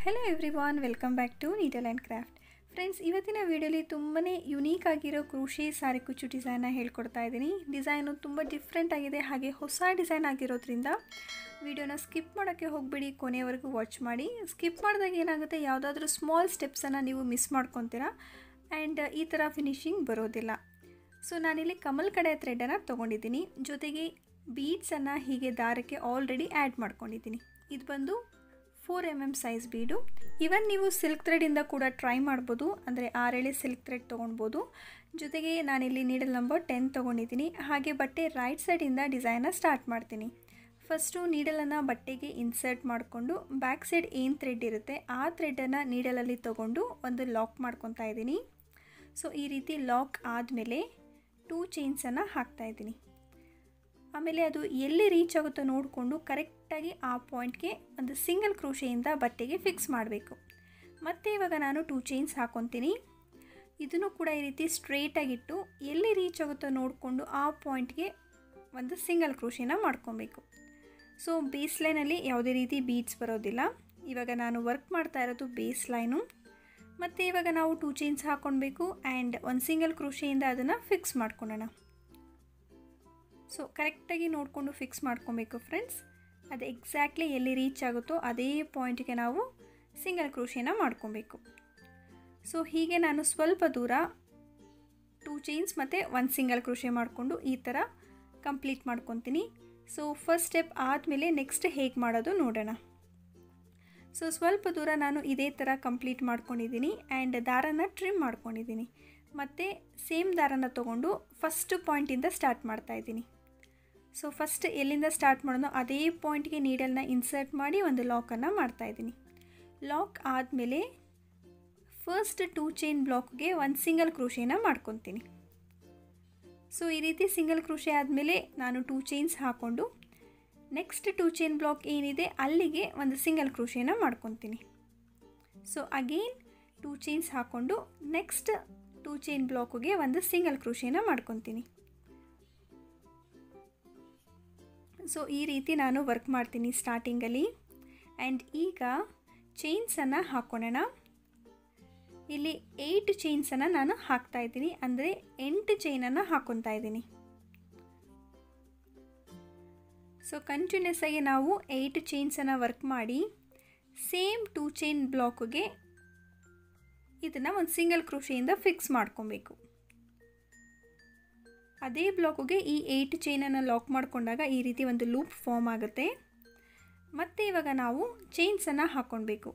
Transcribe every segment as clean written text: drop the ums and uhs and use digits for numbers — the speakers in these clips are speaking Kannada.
Hello everyone, welcome back to needle and craft. Friends, ಇವತ್ತಿನ ವೀಡಿಯೋಲಿ ತುಂಬಾ ಯುನೀಕ್ ಆಗಿರೋ ಕ್ರೋಶೆ ಸಾರಿ ಕುಚ್ಚು ಡಿಸೈನ್ನ ಹೇಳ್ಕೊಡ್ತಾ ಇದ್ದೀನಿ. ಡಿಸೈನು ತುಂಬ ಡಿಫ್ರೆಂಟ್ ಆಗಿದೆ, ಹಾಗೆ ಹೊಸ ಡಿಸೈನ್ ಆಗಿರೋದ್ರಿಂದ ವಿಡಿಯೋನ ಸ್ಕಿಪ್ ಮಾಡೋಕ್ಕೆ ಹೋಗಬೇಡಿ, ಕೊನೆಯವರೆಗೂ ವಾಚ್ ಮಾಡಿ. ಸ್ಕಿಪ್ ಮಾಡಿದಾಗ ಏನಾಗುತ್ತೆ, ಯಾವುದಾದ್ರೂ ಸ್ಮಾಲ್ ಸ್ಟೆಪ್ಸನ್ನು ನೀವು ಮಿಸ್ ಮಾಡ್ಕೊತೀರಾ ಆ್ಯಂಡ್ ಈ ಥರ ಫಿನಿಶಿಂಗ್ ಬರೋದಿಲ್ಲ. ಸೊ ನಾನಿಲ್ಲಿ ಕಮಲ್ ಕಡೆ ಥ್ರೆಡನ್ನು ತೊಗೊಂಡಿದ್ದೀನಿ, ಜೊತೆಗೆ ಬೀಡ್ಸನ್ನು ಹೀಗೆ ದಾರಕ್ಕೆ ಆಲ್ರೆಡಿ ಆ್ಯಡ್ ಮಾಡ್ಕೊಂಡಿದ್ದೀನಿ. ಇದು ಬಂದು 4 mm ಸೈಜ್ ಬೀಡು. ಇವನ್ ನೀವು ಸಿಲ್ಕ್ ಥ್ರೆಡಿಂದ ಕೂಡ ಟ್ರೈ ಮಾಡ್ಬೋದು, ಅಂದರೆ 6 ಎಳೆ ಸಿಲ್ಕ್ ಥ್ರೆಡ್ ತೊಗೊಳ್ಬೋದು. ಜೊತೆಗೆ ನಾನಿಲ್ಲಿ ನೀಡಲ್ ನಂಬರ್ 10 ತೊಗೊಂಡಿದ್ದೀನಿ. ಹಾಗೆ ಬಟ್ಟೆ ರೈಟ್ ಸೈಡಿಂದ ಡಿಸೈನ್ನ ಸ್ಟಾರ್ಟ್ ಮಾಡ್ತೀನಿ. ಫಸ್ಟು ನೀಡಲನ್ನು ಬಟ್ಟೆಗೆ ಇನ್ಸರ್ಟ್ ಮಾಡಿಕೊಂಡು ಬ್ಯಾಕ್ ಸೈಡ್ ಏನು ಥ್ರೆಡ್ ಇರುತ್ತೆ ಆ ಥ್ರೆಡನ್ನು ನೀಡಲಲ್ಲಿ ತೊಗೊಂಡು ಒಂದು ಲಾಕ್ ಮಾಡ್ಕೊತಾ ಇದ್ದೀನಿ. ಸೊ ಈ ರೀತಿ ಲಾಕ್ ಆದಮೇಲೆ 2 ಚೈನ್ಸನ್ನು ಹಾಕ್ತಾಯಿದ್ದೀನಿ. ಆಮೇಲೆ ಅದು ಎಲ್ಲಿ ರೀಚ್ ಆಗುತ್ತೋ ನೋಡಿಕೊಂಡು ಕರೆಕ್ಟಾಗಿ ಆ ಪಾಯಿಂಟ್ಗೆ ಒಂದು ಸಿಂಗಲ್ ಕ್ರೋಶೆಯಿಂದ ಬಟ್ಟೆಗೆ ಫಿಕ್ಸ್ ಮಾಡಬೇಕು. ಮತ್ತು ಇವಾಗ ನಾನು 2 ಚೈನ್ಸ್ ಹಾಕ್ಕೊತೀನಿ. ಇದನ್ನು ಕೂಡ ಈ ರೀತಿ ಸ್ಟ್ರೇಟಾಗಿಟ್ಟು ಎಲ್ಲಿ ರೀಚ್ ಆಗುತ್ತೋ ನೋಡಿಕೊಂಡು ಆ ಪಾಯಿಂಟ್ಗೆ ಒಂದು ಸಿಂಗಲ್ ಕ್ರೋಶೆನ ಮಾಡ್ಕೊಬೇಕು. ಸೊ ಬೇಸ್ ಲೈನಲ್ಲಿ ಯಾವುದೇ ರೀತಿ ಬೀಡ್ಸ್ ಬರೋದಿಲ್ಲ. ಇವಾಗ ನಾನು ವರ್ಕ್ ಮಾಡ್ತಾ ಇರೋದು ಬೇಸ್ ಲೈನು. ಮತ್ತು ಇವಾಗ ನಾವು 2 ಚೈನ್ಸ್ ಹಾಕ್ಕೊಳ್ಬೇಕು ಆ್ಯಂಡ್ ಒಂದು ಸಿಂಗಲ್ ಕ್ರೋಶೆಯಿಂದ ಅದನ್ನು ಫಿಕ್ಸ್ ಮಾಡ್ಕೊಳ್ಳೋಣ. ಸೊ ಕರೆಕ್ಟಾಗಿ ನೋಡಿಕೊಂಡು ಫಿಕ್ಸ್ ಮಾಡ್ಕೊಬೇಕು ಫ್ರೆಂಡ್ಸ್. ಅದು ಎಕ್ಸಾಕ್ಟ್ಲಿ ಎಲ್ಲಿ ರೀಚ್ ಆಗುತ್ತೋ ಅದೇ ಪಾಯಿಂಟ್ಗೆ ನಾವು ಸಿಂಗಲ್ ಕ್ರೋಶೆನ ಮಾಡ್ಕೊಬೇಕು. ಸೊ ಹೀಗೆ ನಾನು ಸ್ವಲ್ಪ ದೂರ 2 ಚೈನ್ಸ್ ಮತ್ತು ಒಂದು ಸಿಂಗಲ್ ಕ್ರೋಶೆ ಮಾಡಿಕೊಂಡು ಈ ಥರ ಕಂಪ್ಲೀಟ್ ಮಾಡ್ಕೊತೀನಿ. ಸೊ ಫಸ್ಟ್ ಸ್ಟೆಪ್ ಆದಮೇಲೆ ನೆಕ್ಸ್ಟ್ ಹೇಗೆ ಮಾಡೋದು ನೋಡೋಣ. ಸೊ ಸ್ವಲ್ಪ ದೂರ ನಾನು ಇದೇ ಥರ ಕಂಪ್ಲೀಟ್ ಮಾಡ್ಕೊಂಡಿದ್ದೀನಿ ಆ್ಯಂಡ್ ದಾರನ ಟ್ರಿಮ್ ಮಾಡ್ಕೊಂಡಿದ್ದೀನಿ. ಮತ್ತು ಸೇಮ್ ದಾರನ ತೊಗೊಂಡು ಫಸ್ಟ್ ಪಾಯಿಂಟಿಂದ ಸ್ಟಾರ್ಟ್ ಮಾಡ್ತಾಯಿದ್ದೀನಿ. ಸೊ ಫಸ್ಟ್ ಎಲ್ಲಿಂದ ಸ್ಟಾರ್ಟ್ ಮಾಡೋದು ಅದೇ ಪಾಯಿಂಟ್ಗೆ ನೀಡಲ್ನ ಇನ್ಸರ್ಟ್ ಮಾಡಿ ಒಂದು ಲಾಕನ್ನು ಮಾಡ್ತಾಯಿದ್ದೀನಿ. ಲಾಕ್ ಆದಮೇಲೆ ಫಸ್ಟ್ 2 ಚೈನ್ ಬ್ಲಾಕ್ಗೆ ಒಂದು ಸಿಂಗಲ್ ಕ್ರೋಶೆನ ಮಾಡ್ಕೊತೀನಿ. ಸೊ ಈ ರೀತಿ ಸಿಂಗಲ್ ಕ್ರೋಶೆ ಆದಮೇಲೆ ನಾನು 2 ಚೈನ್ಸ್ ಹಾಕ್ಕೊಂಡು ನೆಕ್ಸ್ಟ್ 2 ಚೈನ್ ಬ್ಲಾಕ್ ಏನಿದೆ ಅಲ್ಲಿಗೆ ಒಂದು ಸಿಂಗಲ್ ಕ್ರೋಶೆನ ಮಾಡ್ಕೊತೀನಿ. ಸೊ ಅಗೇನ್ 2 ಚೈನ್ಸ್ ಹಾಕ್ಕೊಂಡು ನೆಕ್ಸ್ಟ್ 2 ಚೈನ್ ಬ್ಲಾಕ್ಗೆ ಒಂದು ಸಿಂಗಲ್ ಕ್ರೋಶೆನ ಮಾಡ್ಕೊತೀನಿ. ಸೊ ಈ ರೀತಿ ನಾನು ವರ್ಕ್ ಮಾಡ್ತೀನಿ ಸ್ಟಾರ್ಟಿಂಗಲ್ಲಿ. ಆ್ಯಂಡ್ ಈಗ ಚೈನ್ಸನ್ನು ಹಾಕ್ಕೊಳ್ಳೋಣ. ಇಲ್ಲಿ 8 ಚೈನ್ಸನ್ನು ನಾನು ಹಾಕ್ತಾಯಿದ್ದೀನಿ, ಅಂದರೆ 8 ಚೈನನ್ನು ಹಾಕ್ಕೊತಾ ಇದ್ದೀನಿ. ಸೊ ಕಂಟಿನ್ಯೂಸ್ ಆಗಿ ನಾವು 8 ಚೈನ್ಸನ್ನು ವರ್ಕ್ ಮಾಡಿ ಸೇಮ್ 2 ಚೈನ್ ಬ್ಲಾಕ್ಗೆ ಇದನ್ನು ಒಂದು ಸಿಂಗಲ್ ಕ್ರೋಶೆಯಿಂದ ಫಿಕ್ಸ್ ಮಾಡ್ಕೊಬೇಕು. ಅದೇ ಬ್ಲಾಕ್ಗೆ ಈ 8 ಚೈನನ್ನು ಲಾಕ್ ಮಾಡಿಕೊಂಡಾಗ ಈ ರೀತಿ ಒಂದು ಲೂಪ್ ಫಾರ್ಮ್ ಆಗುತ್ತೆ. ಮತ್ತು ಇವಾಗ ನಾವು ಚೈನ್ಸನ್ನು ಹಾಕ್ಕೊಳ್ಬೇಕು.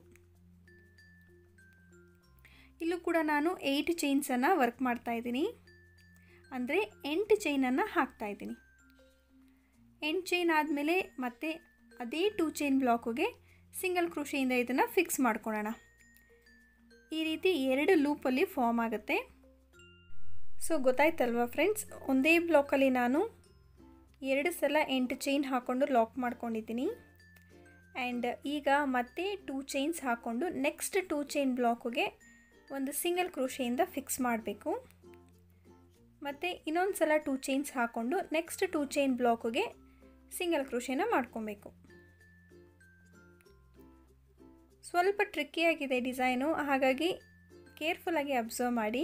ಇಲ್ಲೂ ಕೂಡ ನಾನು 8 ಚೈನ್ಸನ್ನು ವರ್ಕ್ ಮಾಡ್ತಾಯಿದ್ದೀನಿ, ಅಂದರೆ 8 ಚೈನನ್ನು ಹಾಕ್ತಾಯಿದ್ದೀನಿ. 8 ಚೈನ್ ಆದಮೇಲೆ ಮತ್ತೆ ಅದೇ 2 ಚೈನ್ ಬ್ಲಾಕ್ಗೆ ಸಿಂಗಲ್ ಕ್ರೋಶೆಯಿಂದ ಇದನ್ನು ಫಿಕ್ಸ್ ಮಾಡ್ಕೊಳ್ಳೋಣ. ಈ ರೀತಿ 2 ಲೂಪಲ್ಲಿ ಫಾರ್ಮ್ ಆಗುತ್ತೆ. ಸೊ ಗೊತ್ತಾಯ್ತಲ್ವ ಫ್ರೆಂಡ್ಸ್, ಒಂದೇ ಬ್ಲಾಕಲ್ಲಿ ನಾನು 2 ಸಲ 8 ಚೈನ್ ಹಾಕ್ಕೊಂಡು ಲಾಕ್ ಮಾಡ್ಕೊಂಡಿದ್ದೀನಿ. ಆ್ಯಂಡ್ ಈಗ ಮತ್ತೆ 2 ಚೈನ್ಸ್ ಹಾಕ್ಕೊಂಡು ನೆಕ್ಸ್ಟ್ 2 ಚೈನ್ ಬ್ಲಾಕ್ಗೆ ಒಂದು ಸಿಂಗಲ್ ಕ್ರೋಶೆಯಿಂದ ಫಿಕ್ಸ್ ಮಾಡಬೇಕು. ಮತ್ತು ಇನ್ನೊಂದು ಸಲ 2 ಚೈನ್ಸ್ ಹಾಕ್ಕೊಂಡು ನೆಕ್ಸ್ಟ್ 2 ಚೈನ್ ಬ್ಲಾಕ್ಗೆ ಸಿಂಗಲ್ ಕ್ರೋಶೆನ ಮಾಡ್ಕೊಬೇಕು. ಸ್ವಲ್ಪ ಟ್ರಿಕ್ಕಿಯಾಗಿದೆ ಡಿಸೈನು, ಹಾಗಾಗಿ ಕೇರ್ಫುಲ್ಲಾಗಿ ಅಬ್ಸರ್ವ್ ಮಾಡಿ.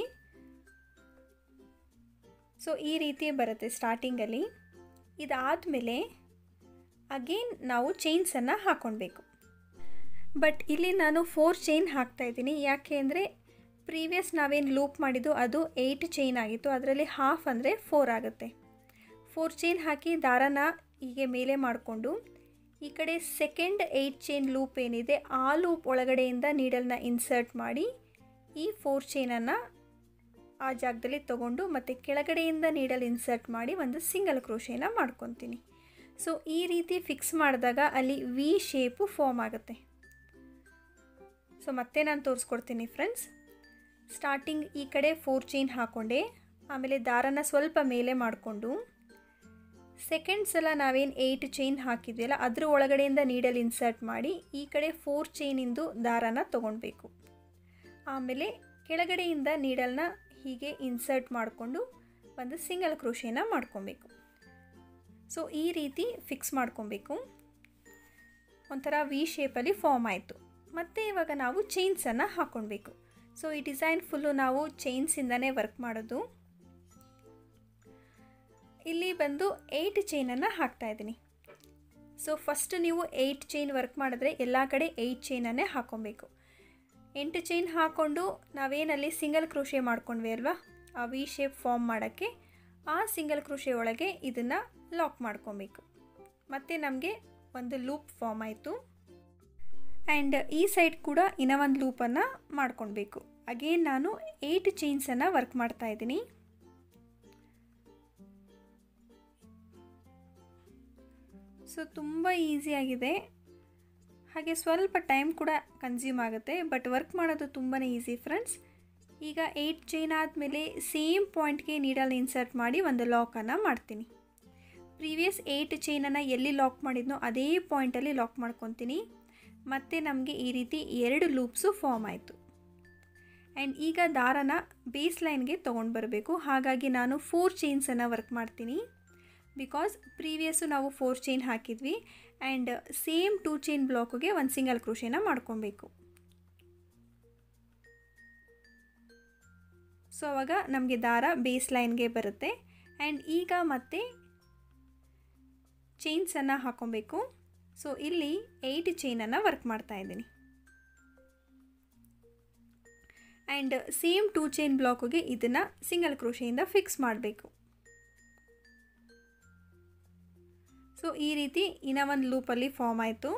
ಸೊ ಈ ರೀತಿ ಬರುತ್ತೆ ಸ್ಟಾರ್ಟಿಂಗಲ್ಲಿ. ಇದಾದಮೇಲೆ ಅಗೇನ್ ನಾವು ಚೈನ್ಸನ್ನು ಹಾಕ್ಕೊಳ್ಬೇಕು. ಬಟ್ ಇಲ್ಲಿ ನಾನು 4 ಚೈನ್ ಹಾಕ್ತಾಯಿದ್ದೀನಿ. ಯಾಕೆ ಅಂದರೆ ಪ್ರೀವಿಯಸ್ ನಾವೇನು ಲೂಪ್ ಮಾಡಿದ್ದು ಅದು 8 ಚೈನ್ ಆಗಿತ್ತು, ಅದರಲ್ಲಿ ಹಾಫ್ ಅಂದರೆ 4 ಆಗುತ್ತೆ. 4 ಚೈನ್ ಹಾಕಿ ದಾರನ ಹೀಗೆ ಮೇಲೆ ಮಾಡಿಕೊಂಡು ಈ ಕಡೆ ಸೆಕೆಂಡ್ 8 ಚೈನ್ ಲೂಪ್ ಏನಿದೆ ಆ ಲೂಪ್ ಒಳಗಡೆಯಿಂದ ನೀಡಲ್ನ ಇನ್ಸರ್ಟ್ ಮಾಡಿ ಈ 4 ಚೈನನ್ನು ಆ ಜಾಗದಲ್ಲಿ ತೊಗೊಂಡು ಮತ್ತು ಕೆಳಗಡೆಯಿಂದ ನೀಡಲ್ ಇನ್ಸರ್ಟ್ ಮಾಡಿ ಒಂದು ಸಿಂಗಲ್ ಕ್ರೋಶೆನ ಮಾಡ್ಕೊತೀನಿ. ಸೊ ಈ ರೀತಿ ಫಿಕ್ಸ್ ಮಾಡಿದಾಗ ಅಲ್ಲಿ ವಿ ಶೇಪು ಫಾರ್ಮ್ ಆಗುತ್ತೆ. ಸೊ ಮತ್ತೆ ನಾನು ತೋರಿಸ್ಕೊಡ್ತೀನಿ ಫ್ರೆಂಡ್ಸ್. ಸ್ಟಾರ್ಟಿಂಗ್ ಈ ಕಡೆ 4 ಚೈನ್ ಹಾಕ್ಕೊಂಡೆ, ಆಮೇಲೆ ದಾರನ ಸ್ವಲ್ಪ ಮೇಲೆ ಮಾಡಿಕೊಂಡು ಸೆಕೆಂಡ್ ಸಲ ನಾವೇನು 8 ಚೈನ್ ಹಾಕಿದ್ವಲ್ಲ ಅದ್ರ ಒಳಗಡೆಯಿಂದ ನೀಡಲ್ ಇನ್ಸರ್ಟ್ ಮಾಡಿ ಈ ಕಡೆ 4 ಚೈನಿಂದು ದಾರನ ತೊಗೊಳ್ಬೇಕು. ಆಮೇಲೆ ಕೆಳಗಡೆಯಿಂದ ನೀಡಲ್ನ ಹೀಗೆ ಇನ್ಸರ್ಟ್ ಮಾಡಿಕೊಂಡು ಒಂದು ಸಿಂಗಲ್ ಕ್ರೋಶೆನ ಮಾಡ್ಕೊಬೇಕು. ಸೊ ಈ ರೀತಿ ಫಿಕ್ಸ್ ಮಾಡ್ಕೊಬೇಕು. ಒಂಥರ ವಿ ಶೇಪಲ್ಲಿ ಫಾರ್ಮ್ ಆಯಿತು. ಮತ್ತು ಇವಾಗ ನಾವು ಚೈನ್ಸನ್ನು ಹಾಕ್ಕೊಳ್ಬೇಕು. ಸೊ ಈ ಡಿಸೈನ್ ಫುಲ್ಲು ನಾವು ಚೈನ್ಸಿಂದನೇ ವರ್ಕ್ ಮಾಡೋದು. ಇಲ್ಲಿ ಬಂದು 8 ಚೈನನ್ನು ಹಾಕ್ತಾಯಿದ್ದೀನಿ. ಸೊ ಫಸ್ಟ್ ನೀವು 8 ಚೈನ್ ವರ್ಕ್ ಮಾಡಿದ್ರೆ ಎಲ್ಲ ಕಡೆ 8 ಚೈನನ್ನೇ ಹಾಕ್ಕೊಬೇಕು. 8 ಚೈನ್ ಹಾಕ್ಕೊಂಡು ನಾವೇನಲ್ಲಿ ಸಿಂಗಲ್ ಕ್ರೋಶೆ ಮಾಡ್ಕೊಂಡ್ವಿ ಅಲ್ವಾ, ಆ ವಿ ಶೇಪ್ ಫಾರ್ಮ್ ಮಾಡೋಕ್ಕೆ ಆ ಸಿಂಗಲ್ ಕ್ರೋಶೆ ಒಳಗೆ ಇದನ್ನು ಲಾಕ್ ಮಾಡ್ಕೊಬೇಕು. ಮತ್ತು ನಮಗೆ ಒಂದು ಲೂಪ್ ಫಾರ್ಮ್ ಆಯಿತು. ಆ್ಯಂಡ್ ಈ ಸೈಡ್ ಕೂಡ ಇನ್ನೂ ಒಂದು ಲೂಪನ್ನು ಮಾಡ್ಕೊಳ್ಬೇಕು. ಅಗೇನ್ ನಾನು 8 ಚೈನ್ಸನ್ನು ವರ್ಕ್ ಮಾಡ್ತಾಯಿದ್ದೀನಿ. ಸೊ ತುಂಬ ಈಸಿಯಾಗಿದೆ, ಹಾಗೆ ಸ್ವಲ್ಪ ಟೈಮ್ ಕೂಡ ಕನ್ಸ್ಯೂಮ್ ಆಗುತ್ತೆ, ಬಟ್ ವರ್ಕ್ ಮಾಡೋದು ತುಂಬಾ ಈಸಿ ಫ್ರೆಂಡ್ಸ್. ಈಗ 8 ಚೈನ್ ಆದಮೇಲೆ ಸೇಮ್ ಪಾಯಿಂಟ್ಗೆ ನೀಡಲ್ ಇನ್ಸರ್ಟ್ ಮಾಡಿ ಒಂದು ಲಾಕನ್ನು ಮಾಡ್ತೀನಿ. ಪ್ರೀವಿಯಸ್ 8 ಚೈನನ್ನು ಎಲ್ಲಿ ಲಾಕ್ ಮಾಡಿದ್ನೋ ಅದೇ ಪಾಯಿಂಟಲ್ಲಿ ಲಾಕ್ ಮಾಡ್ಕೊತೀನಿ. ಮತ್ತು ನಮಗೆ ಈ ರೀತಿ 2 ಲೂಪ್ಸು ಫಾರ್ಮ್ ಆಯಿತು. ಆ್ಯಂಡ್ ಈಗ ದಾರನ ಬೇಸ್ ಲೈನ್ಗೆ ತೊಗೊಂಡು ಬರಬೇಕು. ಹಾಗಾಗಿ ನಾನು 4 ಚೈನ್ಸನ್ನು ವರ್ಕ್ ಮಾಡ್ತೀನಿ. ಬಿಕಾಸ್ ಪ್ರೀವಿಯಸ್ಸು ನಾವು 4 ಚೈನ್ ಹಾಕಿದ್ವಿ. ಆ್ಯಂಡ್ ಸೇಮ್ 2 ಚೈನ್ ಬ್ಲಾಕಿಗೆ ಒಂದು ಸಿಂಗಲ್ ಕ್ರೋಶೆನ ಮಾಡ್ಕೊಬೇಕು. ಸೊ ಆವಾಗ ನಮಗೆ ದಾರ ಬೇಸ್ ಲೈನ್ಗೆ ಬರುತ್ತೆ. ಆ್ಯಂಡ್ ಈಗ ಮತ್ತೆ ಚೈನ್ಸನ್ನು ಹಾಕ್ಕೊಬೇಕು. ಸೊ ಇಲ್ಲಿ 8 ಚೈನನ್ನು ವರ್ಕ್ ಮಾಡ್ತಾಯಿದ್ದೀನಿ. ಆ್ಯಂಡ್ ಸೇಮ್ 2 ಚೈನ್ ಬ್ಲಾಕಿಗೆ ಇದನ್ನು ಸಿಂಗಲ್ ಕ್ರೋಶೆಯಿಂದ ಫಿಕ್ಸ್ ಮಾಡಬೇಕು. ಸೊ ಈ ರೀತಿ ಇನ್ನೂ ಒಂದು ಲೂಪಲ್ಲಿ ಫಾರ್ಮ್ ಆಯಿತು.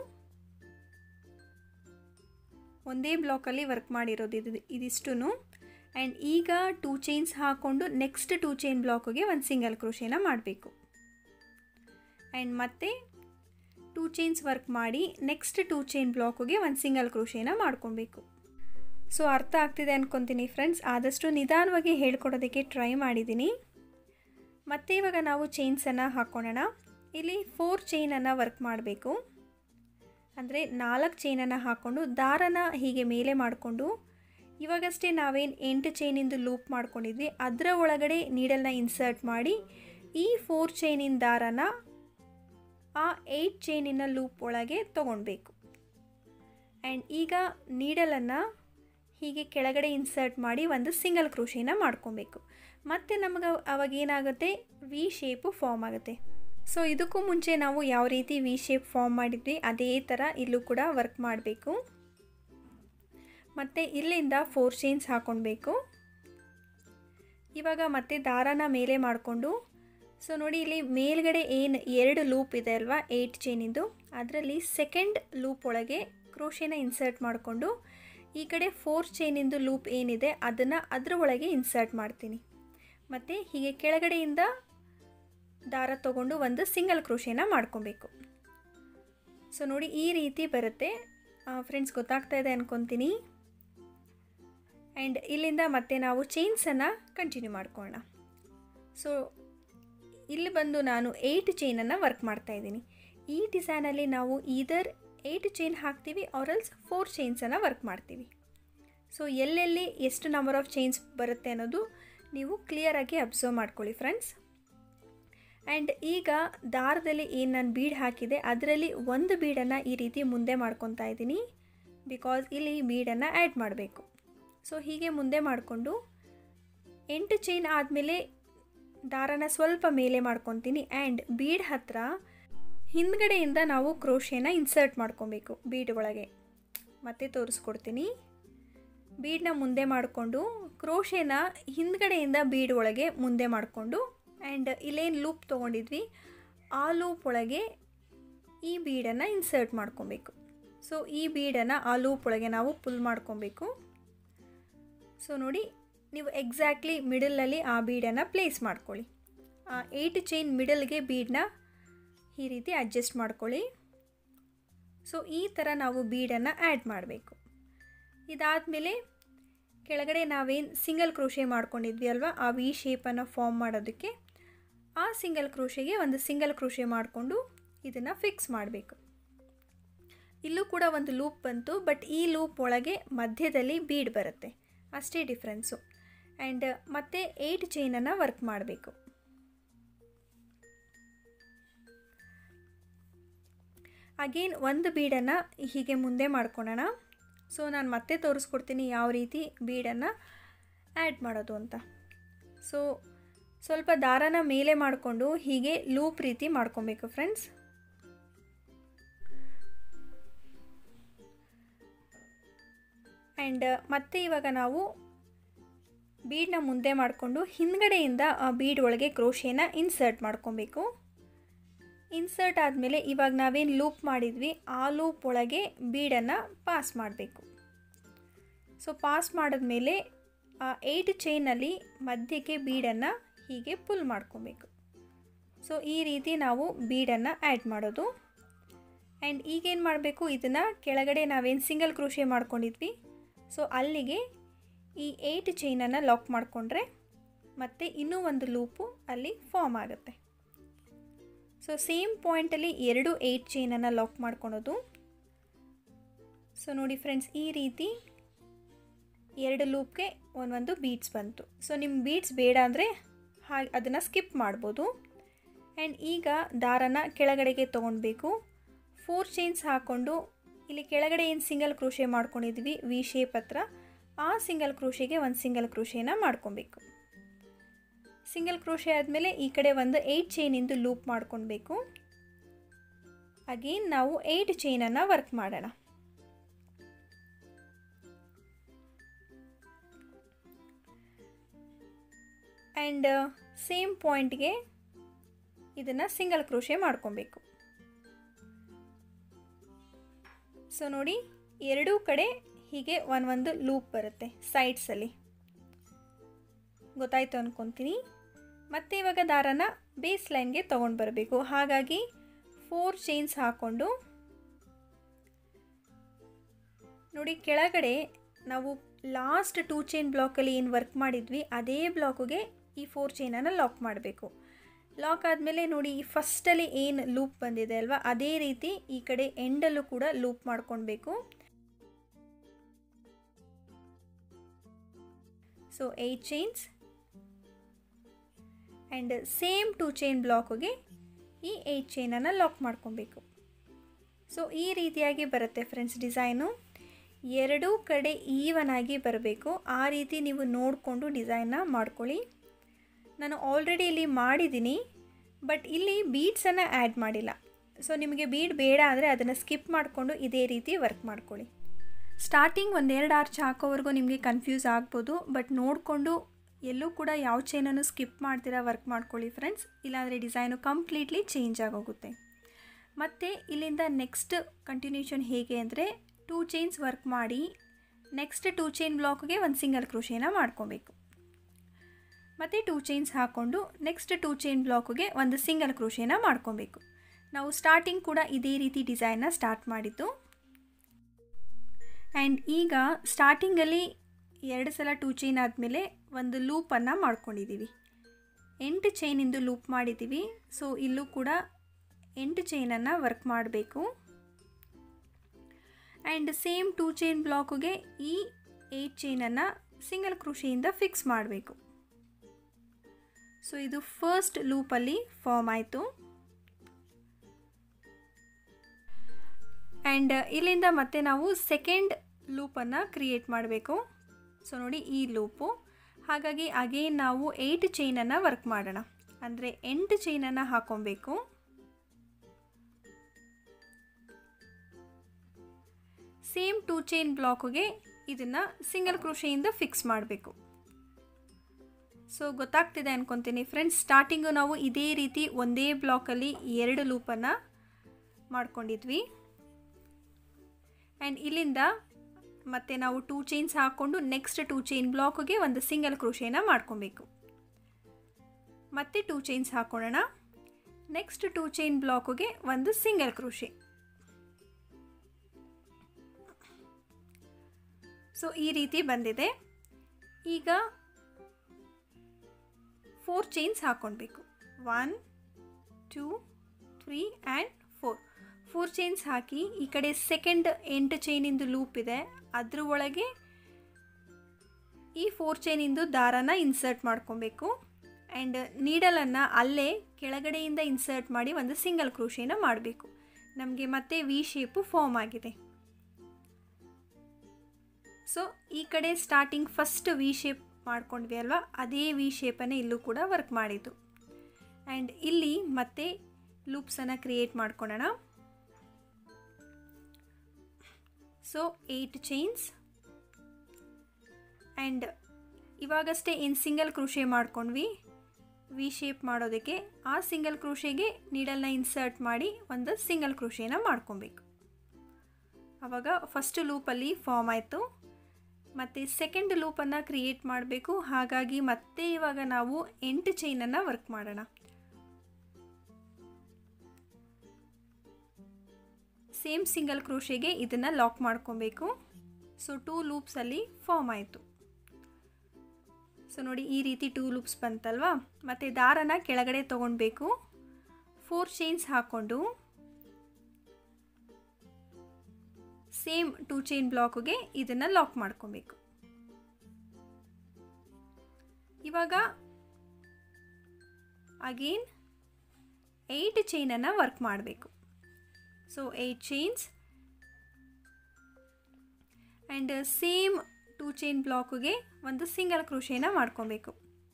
ಒಂದೇ ಬ್ಲಾಕಲ್ಲಿ ವರ್ಕ್ ಮಾಡಿರೋದು ಇದಿಷ್ಟು. ಆ್ಯಂಡ್ ಈಗ 2 ಚೈನ್ಸ್ ಹಾಕ್ಕೊಂಡು ನೆಕ್ಸ್ಟ್ 2 ಚೈನ್ ಬ್ಲಾಕಿಗೆ ಒಂದು ಸಿಂಗಲ್ ಕ್ರೋಶೆನ ಮಾಡಬೇಕು. ಆ್ಯಂಡ್ ಮತ್ತೆ 2 ಚೈನ್ಸ್ ವರ್ಕ್ ಮಾಡಿ ನೆಕ್ಸ್ಟ್ 2 ಚೈನ್ ಬ್ಲಾಕಿಗೆ ಒಂದು ಸಿಂಗಲ್ ಕ್ರೋಶೆನ ಮಾಡ್ಕೊಬೇಕು. ಸೊ ಅರ್ಥ ಆಗ್ತಿದೆ ಅಂದ್ಕೊತೀನಿ ಫ್ರೆಂಡ್ಸ್. ಆದಷ್ಟು ನಿಧಾನವಾಗಿ ಹೇಳ್ಕೊಡೋದಕ್ಕೆ ಟ್ರೈ ಮಾಡಿದ್ದೀನಿ. ಮತ್ತು ಇವಾಗ ನಾವು ಚೈನ್ಸನ್ನು ಹಾಕ್ಕೊಳ್ಳೋಣ. ಇಲ್ಲಿ 4 ಚೈನನ್ನು ವರ್ಕ್ ಮಾಡಬೇಕು. ಅಂದರೆ 4 ಚೈನನ್ನು ಹಾಕ್ಕೊಂಡು ದಾರನ ಹೀಗೆ ಮೇಲೆ ಮಾಡಿಕೊಂಡು ಇವಾಗಷ್ಟೇ ನಾವೇನು 8 ಚೈನಿಂದು ಲೂಪ್ ಮಾಡ್ಕೊಂಡಿದ್ವಿ ಅದರ ಒಳಗಡೆ ನೀಡಲ್ನ ಇನ್ಸರ್ಟ್ ಮಾಡಿ ಈ 4 ಚೈನಿನ ದಾರನ ಆ 8 ಚೈನಿನ ಲೂಪ್ ಒಳಗೆ ತೊಗೊಳ್ಬೇಕು. ಆ್ಯಂಡ್ ಈಗ ನೀಡಲನ್ನು ಹೀಗೆ ಕೆಳಗಡೆ ಇನ್ಸರ್ಟ್ ಮಾಡಿ ಒಂದು ಸಿಂಗಲ್ ಕ್ರೋಶೆನ ಮಾಡ್ಕೊಬೇಕು. ಮತ್ತು ನಮಗೆ ಅವಾಗ ಏನಾಗುತ್ತೆ, ವಿ ಶೇಪು ಫಾರ್ಮ್ ಆಗುತ್ತೆ. ಸೊ ಇದಕ್ಕೂ ಮುಂಚೆ ನಾವು ಯಾವ ರೀತಿ ವಿ ಶೇಪ್ ಫಾರ್ಮ್ ಮಾಡಿದ್ವಿ ಅದೇ ಥರ ಇಲ್ಲೂ ಕೂಡ ವರ್ಕ್ ಮಾಡಬೇಕು. ಮತ್ತು ಇಲ್ಲಿಂದ 4 ಚೈನ್ಸ್ ಹಾಕ್ಕೊಳ್ಬೇಕು. ಇವಾಗ ಮತ್ತೆ ದಾರನ ಮೇಲೆ ಮಾಡಿಕೊಂಡು ಸೊ ನೋಡಿ ಇಲ್ಲಿ ಮೇಲ್ಗಡೆ ಏನು 2 ಲೂಪ್ ಇದೆ ಅಲ್ವಾ 8 ಚೈನಿಂದು, ಅದರಲ್ಲಿ ಸೆಕೆಂಡ್ ಲೂಪ್ ಒಳಗೆ ಕ್ರೋಶೆನ ಇನ್ಸರ್ಟ್ ಮಾಡಿಕೊಂಡು ಈ ಕಡೆ 4 ಚೈನಿಂದು ಲೂಪ್ ಏನಿದೆ ಅದನ್ನು ಅದರ ಒಳಗೆ ಇನ್ಸರ್ಟ್ ಮಾಡ್ತೀನಿ. ಮತ್ತು ಹೀಗೆ ಕೆಳಗಡೆಯಿಂದ ದಾರ ತೊಗೊಂಡು ಒಂದು ಸಿಂಗಲ್ ಕ್ರೋಶೆನ ಮಾಡ್ಕೊಬೇಕು. ಸೊ ನೋಡಿ ಈ ರೀತಿ ಬರುತ್ತೆ ಫ್ರೆಂಡ್ಸ್, ಗೊತ್ತಾಗ್ತಾ ಇದೆ ಅಂದ್ಕೊತೀನಿ. ಆ್ಯಂಡ್ ಇಲ್ಲಿಂದ ಮತ್ತೆ ನಾವು ಚೈನ್ಸನ್ನು ಕಂಟಿನ್ಯೂ ಮಾಡ್ಕೊಳ್ಳೋಣ. ಸೊ ಇಲ್ಲಿ ಬಂದು ನಾನು 8 ಚೈನನ್ನು ವರ್ಕ್ ಮಾಡ್ತಾಯಿದ್ದೀನಿ. ಈ ಡಿಸೈನಲ್ಲಿ ನಾವು ಈದರ್ 8 ಚೈನ್ ಹಾಕ್ತೀವಿ ಆರಲ್ಸ್ 4 ಚೈನ್ಸನ್ನು ವರ್ಕ್ ಮಾಡ್ತೀವಿ. ಸೊ ಎಲ್ಲೆಲ್ಲಿ ಎಷ್ಟು ನಂಬರ್ ಆಫ್ ಚೈನ್ಸ್ ಬರುತ್ತೆ ಅನ್ನೋದು ನೀವು ಕ್ಲಿಯರಾಗಿ ಅಬ್ಸರ್ವ್ ಮಾಡ್ಕೊಳ್ಳಿ ಫ್ರೆಂಡ್ಸ್. ಆ್ಯಂಡ್ ಈಗ ದಾರದಲ್ಲಿ ಏನು ನಾನು ಬೀಡ್ ಹಾಕಿದೆ ಅದರಲ್ಲಿ ಒಂದು ಬೀಡನ್ನು ಈ ರೀತಿ ಮುಂದೆ ಮಾಡ್ಕೊತಾ ಇದ್ದೀನಿ. ಬಿಕಾಸ್ ಇಲ್ಲಿ ಬೀಡನ್ನು ಆ್ಯಡ್ ಮಾಡಬೇಕು. ಸೊ ಹೀಗೆ ಮುಂದೆ ಮಾಡಿಕೊಂಡು 8 ಚೈನ್ ಆದಮೇಲೆ ದಾರನ ಸ್ವಲ್ಪ ಮೇಲೆ ಮಾಡ್ಕೊತೀನಿ. ಆ್ಯಂಡ್ ಬೀಡ್ ಹತ್ರ ಹಿಂದ್ಗಡೆಯಿಂದ ನಾವು ಕ್ರೋಶೆನ ಇನ್ಸರ್ಟ್ ಮಾಡ್ಕೊಬೇಕು ಬೀಡ್ ಒಳಗೆ. ಮತ್ತೆ ತೋರಿಸ್ಕೊಡ್ತೀನಿ. ಬೀಡನ್ನ ಮುಂದೆ ಮಾಡಿಕೊಂಡು ಕ್ರೋಶೆನ ಹಿಂದ್ಗಡೆಯಿಂದ ಬೀಡ್ ಒಳಗೆ ಮುಂದೆ ಮಾಡಿಕೊಂಡು ಆ್ಯಂಡ್ ಇಲ್ಲೇನು ಲೂಪ್ ತೊಗೊಂಡಿದ್ವಿ ಆ ಲೂಪ್ ಒಳಗೆ ಈ ಬೀಡನ್ನು ಇನ್ಸರ್ಟ್ ಮಾಡ್ಕೊಬೇಕು. ಸೊ ಈ ಬೀಡನ್ನು ಆ ಲೂಪ್ ಒಳಗೆ ನಾವು ಪುಲ್ ಮಾಡ್ಕೊಬೇಕು. ಸೊ ನೋಡಿ ನೀವು ಎಕ್ಸಾಕ್ಟ್ಲಿ ಮಿಡಲಲ್ಲಿ ಆ ಬೀಡನ್ನು ಪ್ಲೇಸ್ ಮಾಡ್ಕೊಳ್ಳಿ. ಆ 8 ಚೈನ್ ಮಿಡಲ್ಗೆ ಬೀಡನ್ನ ಈ ರೀತಿ ಅಡ್ಜಸ್ಟ್ ಮಾಡ್ಕೊಳ್ಳಿ. ಸೊ ಈ ಥರ ನಾವು ಬೀಡನ್ನು ಆ್ಯಡ್ ಮಾಡಬೇಕು. ಇದಾದಮೇಲೆ ಕೆಳಗಡೆ ನಾವೇನು ಸಿಂಗಲ್ ಕ್ರೋಶೆ ಮಾಡ್ಕೊಂಡಿದ್ವಿ ಅಲ್ವಾ ಆ ವಿ ಶೇಪನ್ನು ಫಾರ್ಮ್ ಮಾಡೋದಕ್ಕೆ ಆ ಸಿಂಗಲ್ ಕ್ರೋಶೆಗೆ ಒಂದು ಸಿಂಗಲ್ ಕ್ರೋಶೆ ಮಾಡಿಕೊಂಡು ಇದನ್ನು ಫಿಕ್ಸ್ ಮಾಡಬೇಕು. ಇಲ್ಲೂ ಕೂಡ ಒಂದು ಲೂಪ್ ಬಂತು, ಬಟ್ ಈ ಲೂಪ್ ಒಳಗೆ ಮಧ್ಯದಲ್ಲಿ ಬೀಡ್ ಬರುತ್ತೆ, ಅಷ್ಟೇ ಡಿಫ್ರೆನ್ಸು. ಆ್ಯಂಡ್ ಮತ್ತೆ 8 ಚೈನನ್ನು ವರ್ಕ್ ಮಾಡಬೇಕು. ಅಗೇನ್ ಒಂದು ಬೀಡನ್ನು ಹೀಗೆ ಮುಂದೆ ಮಾಡ್ಕೊಳ್ಳೋಣ. ಸೊ ನಾನು ಮತ್ತೆ ತೋರಿಸ್ಕೊಡ್ತೀನಿ ಯಾವ ರೀತಿ ಬೀಡನ್ನು ಆ್ಯಡ್ ಮಾಡೋದು ಅಂತ. ಸೊ ಸ್ವಲ್ಪ ದಾರನ ಮೇಲೆ ಮಾಡಿಕೊಂಡು ಹೀಗೆ ಲೂಪ್ ರೀತಿ ಮಾಡ್ಕೊಬೇಕು ಫ್ರೆಂಡ್ಸ್. ಆ್ಯಂಡ್ ಮತ್ತೆ ಇವಾಗ ನಾವು ಬೀಡನ್ನ ಮುಂದೆ ಮಾಡಿಕೊಂಡು ಹಿಂದ್ಗಡೆಯಿಂದ ಆ ಬೀಡ್ ಒಳಗೆ ಕ್ರೋಶೇನ ಇನ್ಸರ್ಟ್ ಮಾಡ್ಕೊಬೇಕು. ಇನ್ಸರ್ಟ್ ಆದಮೇಲೆ ಇವಾಗ ನಾವೇನು ಲೂಪ್ ಮಾಡಿದ್ವಿ ಆ ಲೂಪ್ ಒಳಗೆ ಬೀಡನ್ನು ಪಾಸ್ ಮಾಡಬೇಕು. ಸೊ ಪಾಸ್ ಮಾಡಿದ್ಮೇಲೆ ಆ 8 ಚೈನಲ್ಲಿ ಮಧ್ಯಕ್ಕೆ ಬೀಡನ್ನು ಹೀಗೆ ಪುಲ್ ಮಾಡ್ಕೊಬೇಕು. ಸೊ ಈ ರೀತಿ ನಾವು ಬೀಡನ್ನು ಆ್ಯಡ್ ಮಾಡೋದು. ಆ್ಯಂಡ್ ಈಗೇನು ಮಾಡಬೇಕು, ಇದನ್ನು ಕೆಳಗಡೆ ನಾವೇನು ಸಿಂಗಲ್ ಕ್ರೋಶೆ ಮಾಡ್ಕೊಂಡಿದ್ವಿ ಸೊ ಅಲ್ಲಿಗೆ ಈ 8 ಚೈನನ್ನು ಲಾಕ್ ಮಾಡಿಕೊಂಡ್ರೆ ಮತ್ತು ಇನ್ನೂ ಒಂದು ಲೂಪು ಅಲ್ಲಿ ಫಾರ್ಮ್ ಆಗುತ್ತೆ. ಸೊ ಸೇಮ್ ಪಾಯಿಂಟಲ್ಲಿ 8 ಚೈನನ್ನು ಲಾಕ್ ಮಾಡ್ಕೊಳೋದು. ಸೊ ನೋಡಿ ಫ್ರೆಂಡ್ಸ್, ಈ ರೀತಿ 2 ಲೂಪ್ಗೆ ಒಂದೊಂದು ಬೀಡ್ಸ್ ಬಂತು. ಸೊ ನಿಮ್ಮ ಬೀಡ್ಸ್ ಬೇಡ ಅಂದರೆ ಹಾಗೆ ಅದನ್ನು ಸ್ಕಿಪ್ ಮಾಡ್ಬೋದು. ಆ್ಯಂಡ್ ಈಗ ದಾರನ ಕೆಳಗಡೆಗೆ ತೊಗೊಳ್ಬೇಕು. 4 ಚೈನ್ಸ್ ಹಾಕ್ಕೊಂಡು ಇಲ್ಲಿ ಕೆಳಗಡೆ ಏನು ಸಿಂಗಲ್ ಕ್ರೋಶೆ ಮಾಡ್ಕೊಂಡಿದ್ವಿ ವಿ ಶೇಪ್ ಹತ್ರ, ಆ ಸಿಂಗಲ್ ಕ್ರೋಶೆಗೆ ಒಂದು ಸಿಂಗಲ್ ಕ್ರೋಶೆನ ಮಾಡ್ಕೊಬೇಕು. ಸಿಂಗಲ್ ಕ್ರೋಶೆ ಆದಮೇಲೆ ಈ ಕಡೆ ಒಂದು 8 ಚೈನಿಂದು ಲೂಪ್ ಮಾಡ್ಕೊಳ್ಬೇಕು. ಅಗೇನ್ ನಾವು 8 ಚೈನನ್ನು ವರ್ಕ್ ಮಾಡೋಣ. ಆ್ಯಂಡ್ ಸೇಮ್ ಪಾಯಿಂಟ್ಗೆ ಇದನ್ನು ಸಿಂಗಲ್ ಕ್ರೋಶೆ ಮಾಡ್ಕೊಬೇಕು. ಸೊ ನೋಡಿ, ಎರಡೂ ಕಡೆ ಹೀಗೆ ಒಂದೊಂದು ಲೂಪ್ ಬರುತ್ತೆ ಸೈಡ್ಸಲ್ಲಿ. ಗೊತ್ತಾಯ್ತು ಅಂದ್ಕೊತೀನಿ. ಮತ್ತು ಇವಾಗ ದಾರನ ಬೇಸ್ ಲೈನ್ಗೆ ತೊಗೊಂಡು ಬರಬೇಕು. ಹಾಗಾಗಿ 4 ಚೈನ್ಸ್ ಹಾಕ್ಕೊಂಡು ನೋಡಿ ಕೆಳಗಡೆ ನಾವು ಲಾಸ್ಟ್ 2 ಚೈನ್ ಬ್ಲಾಕಲ್ಲಿ ಏನು ವರ್ಕ್ ಮಾಡಿದ್ವಿ ಅದೇ ಬ್ಲಾಕಿಗೆ ಈ 4 ಚೈನನ್ನು ಲಾಕ್ ಮಾಡಬೇಕು. ಲಾಕ್ ಆದಮೇಲೆ ನೋಡಿ ಈ ಫಸ್ಟಲ್ಲಿ ಏನು ಲೂಪ್ ಬಂದಿದೆ ಅಲ್ವಾ, ಅದೇ ರೀತಿ ಈ ಕಡೆ ಎಂಡಲ್ಲೂ ಕೂಡ ಲೂಪ್ ಮಾಡ್ಕೊಳ್ಬೇಕು. So 8 chains and same 2 chain ಬ್ಲಾಕಿಗೆ ಈ 8 ಚೈನನ್ನು ಲಾಕ್ ಮಾಡ್ಕೊಬೇಕು. ಸೊ ಈ ರೀತಿಯಾಗಿ ಬರುತ್ತೆ ಫ್ರೆಂಡ್ಸ್ ಡಿಸೈನು. ಎರಡೂ ಕಡೆ ಈವನ್ ಆಗಿ ಬರಬೇಕು. ಆ ರೀತಿ ನೀವು ನೋಡಿಕೊಂಡು ಡಿಸೈನ್ನ ಮಾಡ್ಕೊಳ್ಳಿ. ನಾನು ಆಲ್ರೆಡಿ ಇಲ್ಲಿ ಮಾಡಿದ್ದೀನಿ, ಬಟ್ ಇಲ್ಲಿ ಬೀಡ್ಸನ್ನು ಆ್ಯಡ್ ಮಾಡಿಲ್ಲ. ಸೊ ನಿಮಗೆ ಬೀಡ್ ಬೇಡ ಅಂದರೆ ಅದನ್ನು ಸ್ಕಿಪ್ ಮಾಡಿಕೊಂಡು ಇದೇ ರೀತಿ ವರ್ಕ್ ಮಾಡ್ಕೊಳ್ಳಿ. ಸ್ಟಾರ್ಟಿಂಗ್ 1-2 ಆರ್ಚ್ ಹಾಕೋವರೆಗೂ ನಿಮಗೆ ಕನ್ಫ್ಯೂಸ್ ಆಗ್ಬೋದು, ಬಟ್ ನೋಡಿಕೊಂಡು ಎಲ್ಲೂ ಕೂಡ ಯಾವ ಚೈನನ್ನು ಸ್ಕಿಪ್ ಮಾಡ್ತೀರಾ ವರ್ಕ್ ಮಾಡ್ಕೊಳ್ಳಿ ಫ್ರೆಂಡ್ಸ್. ಇಲ್ಲಾಂದರೆ ಡಿಸೈನು ಕಂಪ್ಲೀಟ್ಲಿ ಚೇಂಜ್ ಆಗೋಗುತ್ತೆ. ಮತ್ತು ಇಲ್ಲಿಂದ ನೆಕ್ಸ್ಟ್ ಕಂಟಿನ್ಯೂಷನ್ ಹೇಗೆ ಅಂದರೆ 2 ಚೈನ್ಸ್ ವರ್ಕ್ ಮಾಡಿ ನೆಕ್ಸ್ಟ್ 2 ಚೈನ್ ಬ್ಲಾಕ್ಗೆ ಒಂದು ಸಿಂಗಲ್ ಕ್ರೋಶೇನ ಮಾಡ್ಕೊಬೇಕು. ಮತ್ತು 2 ಚೈನ್ಸ್ ಹಾಕ್ಕೊಂಡು ನೆಕ್ಸ್ಟ್ 2 ಚೈನ್ ಬ್ಲಾಕ್ಗೆ ಒಂದು ಸಿಂಗಲ್ ಕ್ರೋಶೇನ ಮಾಡ್ಕೊಬೇಕು. ನಾವು ಸ್ಟಾರ್ಟಿಂಗ್ ಕೂಡ ಇದೇ ರೀತಿ ಡಿಸೈನ್ನ ಸ್ಟಾರ್ಟ್ ಮಾಡಿದ್ದು. ಆ್ಯಂಡ್ ಈಗ ಸ್ಟಾರ್ಟಿಂಗಲ್ಲಿ 2 ಸಲ 2 ಚೈನ್ ಆದಮೇಲೆ ಒಂದು ಲೂಪನ್ನು ಮಾಡ್ಕೊಂಡಿದ್ದೀವಿ. 8 ಚೈನಿಂದು ಲೂಪ್ ಮಾಡಿದ್ದೀವಿ. ಸೊ ಇಲ್ಲೂ ಕೂಡ 8 ಚೈನನ್ನು ವರ್ಕ್ ಮಾಡಬೇಕು. ಆ್ಯಂಡ್ ಸೇಮ್ 2 ಚೈನ್ ಬ್ಲಾಕಿಗೆ ಈ 8 ಚೈನನ್ನು ಸಿಂಗಲ್ ಕ್ರೋಶೆಯಿಂದ ಫಿಕ್ಸ್ ಮಾಡಬೇಕು. ಸೊ ಇದು ಫಸ್ಟ್ ಲೂಪಲ್ಲಿ ಫಾರ್ಮ್ ಆಯಿತು. ಆ್ಯಂಡ್ ಇಲ್ಲಿಂದ ಮತ್ತೆ ನಾವು ಸೆಕೆಂಡ್ ಲೂಪನ್ನು ಕ್ರಿಯೇಟ್ ಮಾಡಬೇಕು. ಸೊ ನೋಡಿ ಈ ಲೂಪು. ಹಾಗಾಗಿ ಅಗೇನ್ ನಾವು 8 ಚೈನನ್ನು ವರ್ಕ್ ಮಾಡೋಣ. ಅಂದರೆ 8 ಚೈನನ್ನು ಹಾಕೊಬೇಕು. ಸೇಮ್ 2 ಚೈನ್ ಬ್ಲಾಕಿಗೆ ಇದನ್ನು ಸಿಂಗಲ್ ಕ್ರೋಶೆಯಿಂದ ಫಿಕ್ಸ್ ಮಾಡಬೇಕು. ಸೊ ಗೊತ್ತಾಗ್ತಿದೆ ಅಂದ್ಕೊತೀನಿ ಫ್ರೆಂಡ್ಸ್. ಸ್ಟಾರ್ಟಿಂಗು ನಾವು ಇದೇ ರೀತಿ ಒಂದೇ ಬ್ಲಾಕಲ್ಲಿ 2 ಲೂಪನ್ನು ಮಾಡ್ಕೊಂಡಿದ್ವಿ. ಆ್ಯಂಡ್ ಇಲ್ಲಿಂದ ಮತ್ತೆ ನಾವು 2 ಚೈನ್ಸ್ ಹಾಕ್ಕೊಂಡು ನೆಕ್ಸ್ಟ್ 2 ಚೈನ್ ಬ್ಲಾಕಿಗೆ ಒಂದು ಸಿಂಗಲ್ ಕ್ರೋಶೇನ ಮಾಡ್ಕೊಬೇಕು. ಮತ್ತೆ 2 ಚೈನ್ಸ್ ಹಾಕ್ಕೊಳ್ಳೋಣ. ನೆಕ್ಸ್ಟ್ 2 ಚೈನ್ ಬ್ಲಾಕಿಗೆ ಒಂದು ಸಿಂಗಲ್ ಕ್ರೋಶೆ. ಸೊ ಈ ರೀತಿ ಬಂದಿದೆ. ಈಗ 4 ಚೈನ್ಸ್ ಹಾಕ್ಕೊಳ್ಬೇಕು. 1 2 3 ಆ್ಯಂಡ್ 4 ಚೈನ್ಸ್ ಹಾಕಿ ಈ ಕಡೆ ಸೆಕೆಂಡ್ 8 ಚೈನಿಂದು ಲೂಪ್ ಇದೆ ಅದ್ರ ಒಳಗೆ ಈ 4 ಚೈನಿಂದು ದಾರನ ಇನ್ಸರ್ಟ್ ಮಾಡ್ಕೊಬೇಕು. ಆ್ಯಂಡ್ ನೀಡಲನ್ನು ಅಲ್ಲೇ ಕೆಳಗಡೆಯಿಂದ ಇನ್ಸರ್ಟ್ ಮಾಡಿ ಒಂದು ಸಿಂಗಲ್ ಕ್ರೋಶೇನ ಮಾಡಬೇಕು. ನಮಗೆ ಮತ್ತೆ ವಿ ಶೇಪು ಫಾರ್ಮ್ ಆಗಿದೆ. ಸೊ ಈ ಕಡೆ ಸ್ಟಾರ್ಟಿಂಗ್ ಫಸ್ಟ್ ವಿ ಶೇಪ್ ಮಾಡ್ಕೊಂಡ್ವಿ ಅಲ್ವಾ, ಅದೇ ವಿ ಶೇಪನ್ನೇ ಇಲ್ಲೂ ಕೂಡ ವರ್ಕ್ ಮಾಡಿದ್ದು. ಆ್ಯಂಡ್ ಇಲ್ಲಿ ಮತ್ತೆ ಲೂಪ್ಸನ್ನು ಕ್ರಿಯೇಟ್ ಮಾಡ್ಕೊಳ್ಳೋಣ. ಸೊ 8 ಚೈನ್ಸ್ ಆ್ಯಂಡ್ ಇವಾಗಷ್ಟೇ ಏನು ಸಿಂಗಲ್ ಕ್ರೋಶೆ ಮಾಡ್ಕೊಂಡ್ವಿ ವಿ ಶೇಪ್ ಮಾಡೋದಕ್ಕೆ, ಆ ಸಿಂಗಲ್ ಕ್ರೋಶೆಗೆ ನೀಡಲ್ನ ಇನ್ಸರ್ಟ್ ಮಾಡಿ ಒಂದು ಸಿಂಗಲ್ ಕ್ರೋಶೆನ ಮಾಡ್ಕೊಬೇಕು. ಆವಾಗ ಫಸ್ಟ್ ಲೂಪಲ್ಲಿ ಫಾರ್ಮ್ ಆಯಿತು. ಮತ್ತು ಸೆಕೆಂಡ್ ಲೂಪನ್ನು ಕ್ರಿಯೇಟ್ ಮಾಡಬೇಕು. ಹಾಗಾಗಿ ಮತ್ತೆ ಇವಾಗ ನಾವು 8 ಚೈನನ್ನು ವರ್ಕ್ ಮಾಡೋಣ. ಸೇಮ್ ಸಿಂಗಲ್ ಕ್ರೋಶೆಗೆ ಇದನ್ನು ಲಾಕ್ ಮಾಡ್ಕೊಬೇಕು. ಸೊ 2 ಲೂಪ್ಸಲ್ಲಿ ಫಾರ್ಮ್ ಆಯಿತು. ಸೊ ನೋಡಿ ಈ ರೀತಿ 2 ಲೂಪ್ಸ್ ಬಂತಲ್ವಾ. ಮತ್ತು ದಾರನ ಕೆಳಗಡೆ ತೊಗೊಳ್ಬೇಕು. 4 ಚೈನ್ಸ್ ಹಾಕ್ಕೊಂಡು ಸೇಮ್ 2 ಚೈನ್ ಬ್ಲಾಕ್ಗೆ ಇದನ್ನು ಲಾಕ್ ಮಾಡ್ಕೊಬೇಕು. ಇವಾಗ ಅಗೇನ್ 8 ಚೈನನ್ನು ವರ್ಕ್ ಮಾಡಬೇಕು. So 8 chains and same 2 chain ಬ್ಲಾಕ್ಗೆ ಒಂದು ಸಿಂಗಲ್ ಕ್ರೋಶೆನ ಮಾಡ್ಕೊಬೇಕು.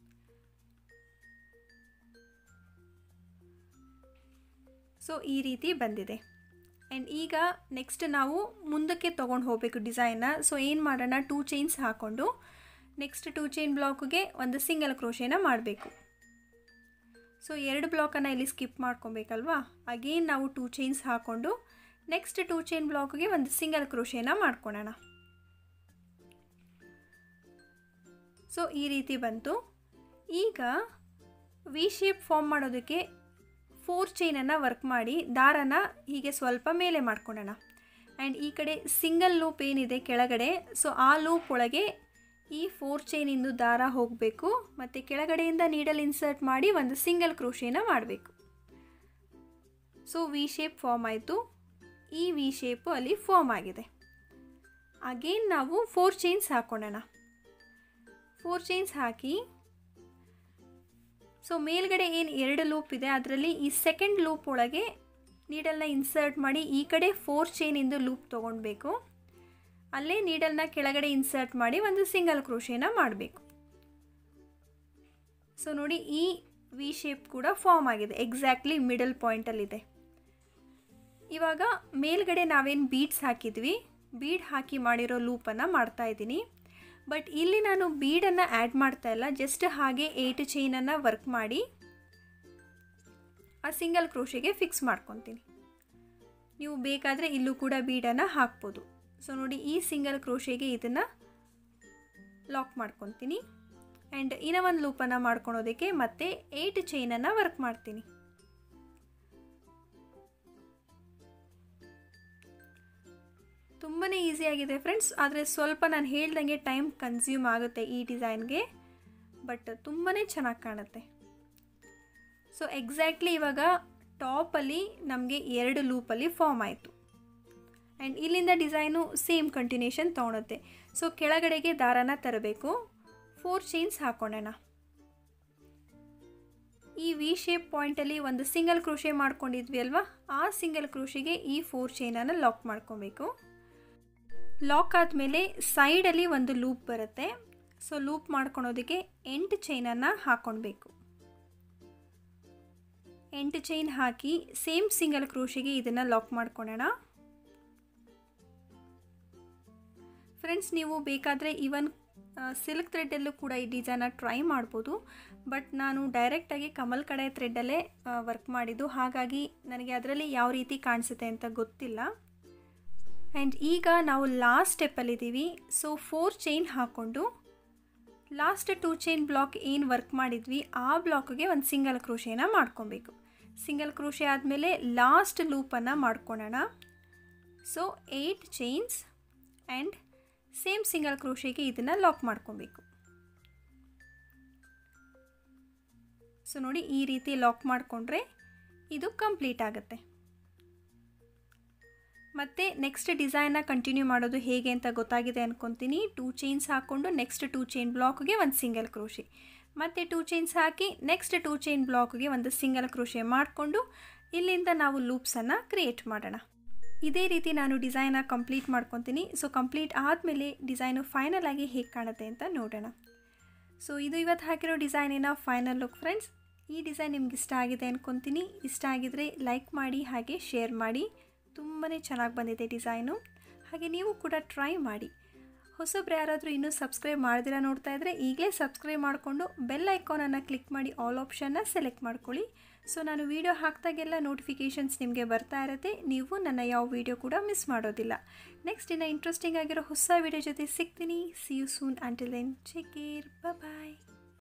ಸೊ ಈ ರೀತಿ ಬಂದಿದೆ. ಆ್ಯಂಡ್ ಈಗ ನೆಕ್ಸ್ಟ್ ನಾವು ಮುಂದಕ್ಕೆ ತೊಗೊಂಡು ಹೋಗಬೇಕು ಡಿಸೈನ್ನ. ಸೊ ಏನು ಮಾಡೋಣ, 2 ಚೈನ್ಸ್ ಹಾಕ್ಕೊಂಡು ನೆಕ್ಸ್ಟ್ 2 ಚೈನ್ ಬ್ಲಾಕ್ಗೆ ಒಂದು ಸಿಂಗಲ್ ಕ್ರೋಶೆನ ಮಾಡಬೇಕು. ಸೊ 2 ಬ್ಲಾಕನ್ನು ಇಲ್ಲಿ ಸ್ಕಿಪ್ ಮಾಡ್ಕೊಬೇಕಲ್ವಾ. ಅಗೇನ್ ನಾವು 2 ಚೈನ್ಸ್ ಹಾಕ್ಕೊಂಡು ನೆಕ್ಸ್ಟ್ 2 ಚೈನ್ ಬ್ಲಾಕ್ಗೆ ಒಂದು ಸಿಂಗಲ್ ಕ್ರೋಶೆನ ಮಾಡ್ಕೊಳ್ಳೋಣ. ಸೊ ಈ ರೀತಿ ಬಂತು. ಈಗ ವಿ ಶೇಪ್ ಫಾರ್ಮ್ ಮಾಡೋದಕ್ಕೆ 4 ಚೈನನ್ನು ವರ್ಕ್ ಮಾಡಿ ದಾರನ ಹೀಗೆ ಸ್ವಲ್ಪ ಮೇಲೆ ಮಾಡ್ಕೊಳ್ಳೋಣ. ಆ್ಯಂಡ್ ಈ ಕಡೆ ಸಿಂಗಲ್ ಲೂಪ್ ಏನಿದೆ ಕೆಳಗಡೆ, ಸೊ ಆ ಲೂಪ್ ಒಳಗೆ ಈ 4 ಚೈನಿಂದು ದಾರ ಹೋಗಬೇಕು. ಮತ್ತು ಕೆಳಗಡೆಯಿಂದ ನೀಡಲ್ ಇನ್ಸರ್ಟ್ ಮಾಡಿ ಒಂದು ಸಿಂಗಲ್ ಕ್ರೋಶೆನ ಮಾಡಬೇಕು. ಸೊ ವಿ ಶೇಪ್ ಫಾರ್ಮ್ ಆಯಿತು. ಈ ವಿ ಶೇಪು ಅಲ್ಲಿ ಫಾರ್ಮ್ ಆಗಿದೆ. ಅಗೇನ್ ನಾವು 4 ಚೈನ್ಸ್ ಹಾಕ್ಕೊಳ್ಳೋಣ. 4 ಚೈನ್ಸ್ ಹಾಕಿ ಸೊ ಮೇಲ್ಗಡೆ ಏನು 2 ಲೂಪ್ ಇದೆ ಅದರಲ್ಲಿ ಈ ಸೆಕೆಂಡ್ ಲೂಪ್ ಒಳಗೆ ನೀಡಲ್ನ ಇನ್ಸರ್ಟ್ ಮಾಡಿ ಈ ಕಡೆ 4 ಚೈನಿಂದು ಲೂಪ್ ತೊಗೊಳ್ಬೇಕು. ಅಲ್ಲೇ ನೀಡಲ್ನ ಕೆಳಗಡೆ ಇನ್ಸರ್ಟ್ ಮಾಡಿ ಒಂದು ಸಿಂಗಲ್ ಕ್ರೋಶೆನ ಮಾಡಬೇಕು. ಸೊ ನೋಡಿ ಈ ವಿ ಶೇಪ್ ಕೂಡ ಫಾರ್ಮ್ ಆಗಿದೆ. ಎಕ್ಸಾಕ್ಟ್ಲಿ ಮಿಡಲ್ ಪಾಯಿಂಟಲ್ಲಿದೆ. ಇವಾಗ ಮೇಲ್ಗಡೆ ನಾವೇನು ಬೀಡ್ಸ್ ಹಾಕಿದ್ವಿ, ಬೀಡ್ ಹಾಕಿ ಮಾಡಿರೋ ಲೂಪನ್ನು ಮಾಡ್ತಾಯಿದ್ದೀನಿ. ಬಟ್ ಇಲ್ಲಿ ನಾನು ಬೀಡನ್ನು ಆ್ಯಡ್ ಮಾಡ್ತಾ ಇಲ್ಲ, ಜಸ್ಟ್ ಹಾಗೆ 8 ಚೈನನ್ನು ವರ್ಕ್ ಮಾಡಿ ಆ ಸಿಂಗಲ್ ಕ್ರೋಶೆಗೆ ಫಿಕ್ಸ್ ಮಾಡ್ಕೊತೀನಿ. ನೀವು ಬೇಕಾದರೆ ಇಲ್ಲೂ ಕೂಡ ಬೀಡನ್ನು ಹಾಕ್ಬೋದು. ಸೊ ನೋಡಿ ಈ ಸಿಂಗಲ್ ಕ್ರೋಶೆಗೆ ಇದನ್ನು ಲಾಕ್ ಮಾಡ್ಕೊತೀನಿ. ಆ್ಯಂಡ್ ಇನ್ನೂ ಒಂದು ಲೂಪನ್ನು ಮಾಡ್ಕೊಳೋದಕ್ಕೆ ಮತ್ತೆ 8 ಚೈನನ್ನು ವರ್ಕ್ ಮಾಡ್ತೀನಿ. ತುಂಬಾ ಈಸಿಯಾಗಿದೆ ಫ್ರೆಂಡ್ಸ್. ಆದರೆ ಸ್ವಲ್ಪ ನಾನು ಹೇಳ್ದಂಗೆ ಟೈಮ್ ಕನ್ಸ್ಯೂಮ್ ಆಗುತ್ತೆ ಈ ಡಿಸೈನ್ಗೆ, ಬಟ್ ತುಂಬಾ ಚೆನ್ನಾಗಿ ಕಾಣುತ್ತೆ. ಸೊ ಎಕ್ಸಾಕ್ಟ್ಲಿ ಇವಾಗ ಟಾಪಲ್ಲಿ ನಮಗೆ 2 ಲೂಪಲ್ಲಿ ಫಾರ್ಮ್ ಆಯಿತು. ಆ್ಯಂಡ್ ಇಲ್ಲಿಂದ ಡಿಸೈನು ಸೇಮ್ ಕಂಟಿನ್ಯೂಷನ್ ತೊಗೊಳುತ್ತೆ. ಸೊ ಕೆಳಗಡೆಗೆ ದಾರನ ತರಬೇಕು. 4 ಚೈನ್ಸ್ ಹಾಕ್ಕೊಳ್ಳೋಣ. ಈ ವಿ ಶೇಪ್ ಪಾಯಿಂಟಲ್ಲಿ ಒಂದು ಸಿಂಗಲ್ ಕ್ರೋಶೆ ಮಾಡ್ಕೊಂಡಿದ್ವಿ ಅಲ್ವಾ, ಆ ಸಿಂಗಲ್ ಕ್ರೋಶೆಗೆ ಈ 4 ಚೈನನ್ನು ಲಾಕ್ ಮಾಡ್ಕೊಬೇಕು. ಲಾಕ್ ಆದಮೇಲೆ ಸೈಡಲ್ಲಿ ಒಂದು ಲೂಪ್ ಬರುತ್ತೆ. ಸೊ ಲೂಪ್ ಮಾಡ್ಕೊಳೋದಕ್ಕೆ 8 ಚೈನನ್ನು ಹಾಕ್ಕೊಳ್ಬೇಕು. 8 ಚೈನ್ ಹಾಕಿ ಸೇಮ್ ಸಿಂಗಲ್ ಕ್ರೋಶೆಗೆ ಇದನ್ನು ಲಾಕ್ ಮಾಡ್ಕೊಳ್ಳೋಣ. ಫ್ರೆಂಡ್ಸ್ ನೀವು ಬೇಕಾದರೆ ಈವನ್ ಸಿಲ್ಕ್ ಥ್ರೆಡ್ಡಲ್ಲೂ ಕೂಡ ಈ ಡಿಸೈನ ಟ್ರೈ ಮಾಡ್ಬೋದು. ಬಟ್ ನಾನು ಡೈರೆಕ್ಟಾಗಿ ಕಮಲ್ ಕಡೆ ಥ್ರೆಡ್ಡಲ್ಲೇ ವರ್ಕ್ ಮಾಡಿದ್ದು, ಹಾಗಾಗಿ ನನಗೆ ಅದರಲ್ಲಿ ಯಾವ ರೀತಿ ಕಾಣಿಸುತ್ತೆ ಅಂತ ಗೊತ್ತಿಲ್ಲ. ಆ್ಯಂಡ್ ಈಗ ನಾವು ಲಾಸ್ಟ್ ಸ್ಟೆಪ್ಪಲ್ಲಿದ್ದೀವಿ. ಸೊ 4 ಚೈನ್ ಹಾಕ್ಕೊಂಡು ಲಾಸ್ಟ್ 2 ಚೈನ್ ಬ್ಲಾಕ್ ಏನು ವರ್ಕ್ ಮಾಡಿದ್ವಿ ಆ ಬ್ಲಾಕ್ಗೆ ಒಂದು ಸಿಂಗಲ್ ಕ್ರೋಶೆನ ಮಾಡ್ಕೊಬೇಕು. ಸಿಂಗಲ್ ಕ್ರೋಶೆ ಆದಮೇಲೆ ಲಾಸ್ಟ್ ಲೂಪನ್ನು ಮಾಡ್ಕೊಳ್ಳೋಣ. So 8 chains and same single ಕ್ರೋಶೆಗೆ ಇದನ್ನು ಲಾಕ್ ಮಾಡ್ಕೊಬೇಕು. ಸೊ ನೋಡಿ ಈ ರೀತಿ ಲಾಕ್ ಮಾಡಿಕೊಂಡ್ರೆ ಇದು ಕಂಪ್ಲೀಟ್ ಆಗುತ್ತೆ. ಮತ್ತು ನೆಕ್ಸ್ಟ್ ಡಿಸೈನ್ನ ಕಂಟಿನ್ಯೂ ಮಾಡೋದು ಹೇಗೆ ಅಂತ ಗೊತ್ತಾಗಿದೆ ಅಂದ್ಕೊತೀನಿ. 2 ಚೈನ್ಸ್ ಹಾಕ್ಕೊಂಡು ನೆಕ್ಸ್ಟ್ 2 ಚೈನ್ ಬ್ಲಾಕ್ಗೆ ಒಂದು ಸಿಂಗಲ್ ಕ್ರೋಶೆ, ಮತ್ತು 2 ಚೈನ್ಸ್ ಹಾಕಿ ನೆಕ್ಸ್ಟ್ 2 ಚೈನ್ ಬ್ಲಾಕ್ಗೆ ಒಂದು ಸಿಂಗಲ್ ಕ್ರೋಶೆ ಮಾಡಿಕೊಂಡು ಇಲ್ಲಿಂದ ನಾವು ಲೂಪ್ಸನ್ನು ಕ್ರಿಯೇಟ್ ಮಾಡೋಣ. ಇದೇ ರೀತಿ ನಾನು ಡಿಸೈನ ಕಂಪ್ಲೀಟ್ ಮಾಡ್ಕೊತೀನಿ. ಸೊ ಕಂಪ್ಲೀಟ್ ಆದಮೇಲೆ ಡಿಸೈನು ಫೈನಲ್ ಆಗಿ ಹೇಗೆ ಕಾಣುತ್ತೆ ಅಂತ ನೋಡೋಣ. ಸೊ ಇದು ಇವತ್ತು ಹಾಕಿರೋ ಡಿಸೈನಿನ ಫೈನಲ್ ಲುಕ್ ಫ್ರೆಂಡ್ಸ್. ಈ ಡಿಸೈನ್ ನಿಮ್ಗೆ ಇಷ್ಟ ಆಗಿದೆ ಅಂದ್ಕೊತೀನಿ. ಇಷ್ಟ ಆಗಿದರೆ ಲೈಕ್ ಮಾಡಿ ಹಾಗೆ ಶೇರ್ ಮಾಡಿ. ತುಂಬಾ ಚೆನ್ನಾಗಿ ಬಂದಿದೆ ಡಿಸೈನು. ಹಾಗೆ ನೀವು ಕೂಡ ಟ್ರೈ ಮಾಡಿ. ಹೊಸಬ್ರು ಯಾರಾದರೂ ಇನ್ನೂ ಸಬ್ಸ್ಕ್ರೈಬ್ ಮಾಡ್ದಿರ ನೋಡ್ತಾ ಇದ್ದರೆ ಈಗಲೇ ಸಬ್ಸ್ಕ್ರೈಬ್ ಮಾಡಿಕೊಂಡು ಬೆಲ್ ಐಕಾನನ್ನು ಕ್ಲಿಕ್ ಮಾಡಿ ಆಲ್ ಆಪ್ಷನ್ನ ಸೆಲೆಕ್ಟ್ ಮಾಡ್ಕೊಳ್ಳಿ. ಸೊ ನಾನು ವೀಡಿಯೋ ಹಾಕಿದಾಗೆಲ್ಲ ನೋಟಿಫಿಕೇಷನ್ಸ್ ನಿಮಗೆ ಬರ್ತಾ ಇರುತ್ತೆ. ನೀವು ನನ್ನ ಯಾವ ವೀಡಿಯೋ ಕೂಡ ಮಿಸ್ ಮಾಡೋದಿಲ್ಲ. ನೆಕ್ಸ್ಟ್ ಇನ್ನು ಇಂಟ್ರೆಸ್ಟಿಂಗ್ ಆಗಿರೋ ಹೊಸ ವೀಡಿಯೋ ಜೊತೆ ಸಿಗ್ತೀನಿ. See you soon. Until then take care. Bye.